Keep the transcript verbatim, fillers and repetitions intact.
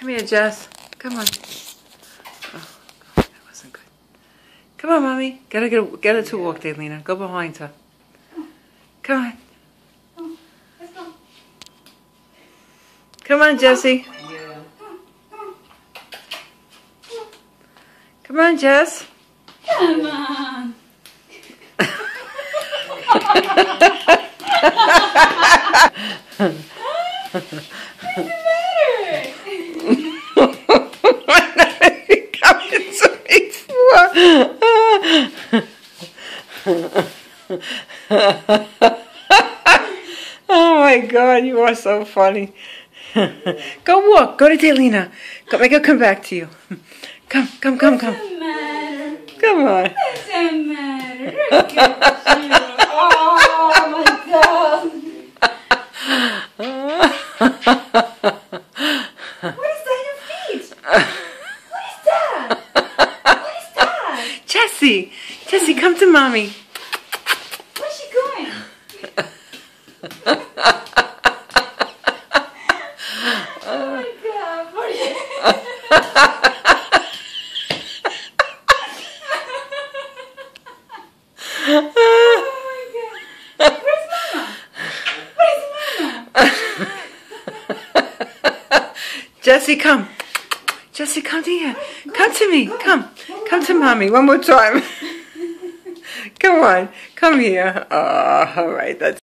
Come here, Jess. Come on. Oh, that wasn't good. Come on, Mommy. Get her, get her, get her to walk, Daylina. Go behind her. Come on. Let's go. Come on, Jessie. Yeah. Come on, Jess. Come on. What's the matter? Coming to me for. Oh my God, you are so funny. Go walk. Go to Daylina. Go, make her come back to you. Come, come, come, come. What's the matter? Come on. What's the matter? Look at you. Oh my God. What is that in your feet? What is that? What is that? Jessie, Jessie, come to Mommy. Where's she going? Oh my God. What is Oh my God. Where's Mama? Where's Mama? Jessie, come. Jessie, come here. Come to me. Come. Come to Mommy. One more time. Come on. Come here. Oh, all right. That's